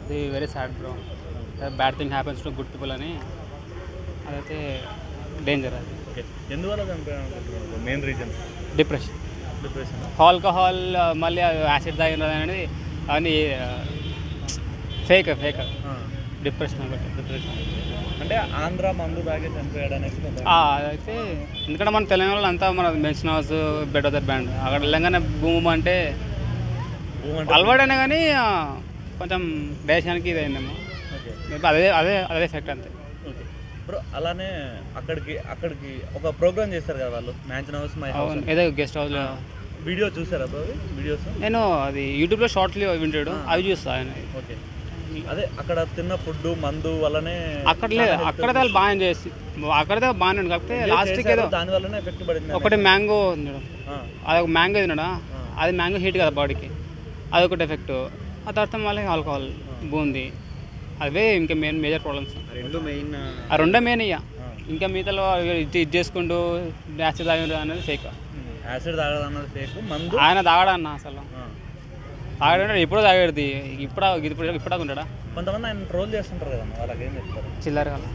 అది very sad bro. Bad thing happens to good people అని, అదైతే డేంజర్. అది ఓకే, ఎందువల్ల చనిపోయాను? Main reason depression. Depression, alcohol, మళ్ళీ యాసిడ్ తాగినది అనేది అవన్నీ ఫేక్ డిప్రెషన్ ఒకటి. డిప్రెషన్ అంటే ఆంధ్ర మందు తాగే చనిపోయాడు అనేసి అదైతే ఎందుకంటే మన తెలంగాణలో అంతా మన Mansion House bed other band అక్కడ వెళ్ళంగానే భూమి అంటే అలవాడైనా కానీ కొంచెం దేశానికి ఇది అయిందేమో. అదే అదే అదే ఎఫెక్ట్ అంతే. ఓకే బ్రో, అలానే అక్కడికి ఒక ప్రోగ్రామ్ చేస్తారు కదా వాళ్ళు, మ్యాన్షన్ హౌస్ మై హౌస్ ఏదో గెస్ట్ హౌస్లో. వీడియో చూసారా బ్రో? వీడియోస్ నేను అది యూట్యూబ్లో షార్ట్లీ వింటాడు, అవి చూస్తాను. ఓకే, అదే అక్కడ తిన్న ఫుడ్ మందు వల్లనే అక్కడ లేదు, అక్కడైతే వాళ్ళు బాగా చేసి అక్కడైతే బాగానే ఉంది. కాకపోతే లాస్ట్కి ఏదో దాని వల్లనే ఎఫెక్ట్ పడింది. ఒకటి మ్యాంగో తినడం, అది ఒక మ్యాంగో తినడా, అది మ్యాంగో హీట్ కదా బాడీకి, అదొకటి ఎఫెక్ట్. ఆ తర్వాత మళ్ళీ ఆల్కహాల్, బూంది, అవే ఇంకా మేజర్ ప్రాబ్లమ్స్. ఆ రెండే మెయిన్. ఇంకా మిగతాలో ఇది చేసుకుంటూ యాసిడ్ తాగడం అనేది ఫేక్. యాసిడ్ తాగడం అన్నది ఫేక్. మందు ఆయన తాగడన్న అసలు తాగడం ఎప్పుడో తాగేది, ఇప్పుడు ఉంటాడా? కొంతమంది ఆయన ట్రోల్ చేస్తుంటారు కదా, వాళ్ళకి ఏం చెప్తారు? చిల్లర కదా,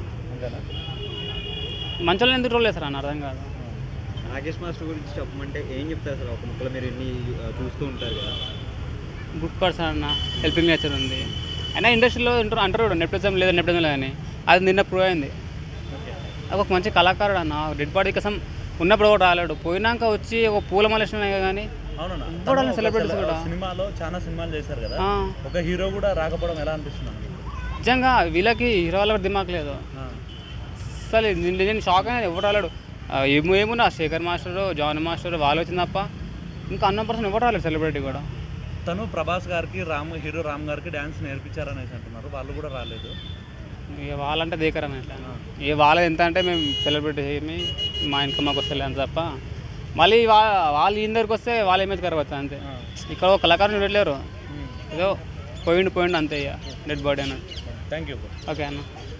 మంచి వాళ్ళని ఎందుకు ట్రోల్ చేస్తారు అన్న అర్థం కాదు. రాకేష్ మాస్టర్ గురించి చెప్పమంటే ఏం చెప్తారు సార్? ఒక ముక్కలో మీరు ఎన్ని చూస్తూ ఉంటారు కదా. గుడ్ పర్సన్ అన్న, హెల్పింగ్ నేచర్ ఉంది. అయినా ఇండస్ట్రీలో అంటారు నెప్టిజం లేదని, అది నిన్న ప్రూవ్ అయింది. అది ఒక మంచి కళాకారుడు అన్న. డెడ్ బాడీ కోసం ఉన్నప్పుడు కూడా రాలేడు, పోయినాక వచ్చి ఒక పూల మలేషన్ కానీ సెలబ్రిటీస్ కూడా సినిమాలో చాలా సినిమాలు చేశారు కదా, ఒక హీరో కూడా రాకపోవడం ఎలా అనిపిస్తుంది? నిజంగా వీళ్ళకి హీరో వాళ్ళకి దిమాక్ లేదు అసలు. నేను షాక్ అయినా, ఎవరు రాలేడు. ఏమున్నా శేఖర్ మాస్టర్, జాన్ మాస్టర్ వాళ్ళు వచ్చింది తప్ప ఇంకా అన్న పర్సన్ ఎవరు రాలేదు సెలబ్రిటీ కూడా. తను ప్రభాస్ గారికి హీరో రామ్ గారికి డ్యాన్స్ నేర్పించారనేసి అంటున్నారు, వాళ్ళు కూడా రాలేదు. ఇక వాళ్ళంటే దేకరని ఎట్లా, ఇక వాళ్ళది ఎంత అంటే మేము సెలబ్రిటీ ఏమి మా ఇన్కమ్ మాకు వస్తలే అని తప్ప, మళ్ళీ వాళ్ళు ఈ దగ్గరికి వస్తే వాళ్ళ ఇమేజ్ ఖరాబ్ అవుతుంది అంతే. ఇక్కడ ఒక కళాకారుని చూడలేరు, ఏదో పోయిండు అంతే ఇక డెడ్ బాడీ అన్నట్టు. Thank you. ఓకే అన్న.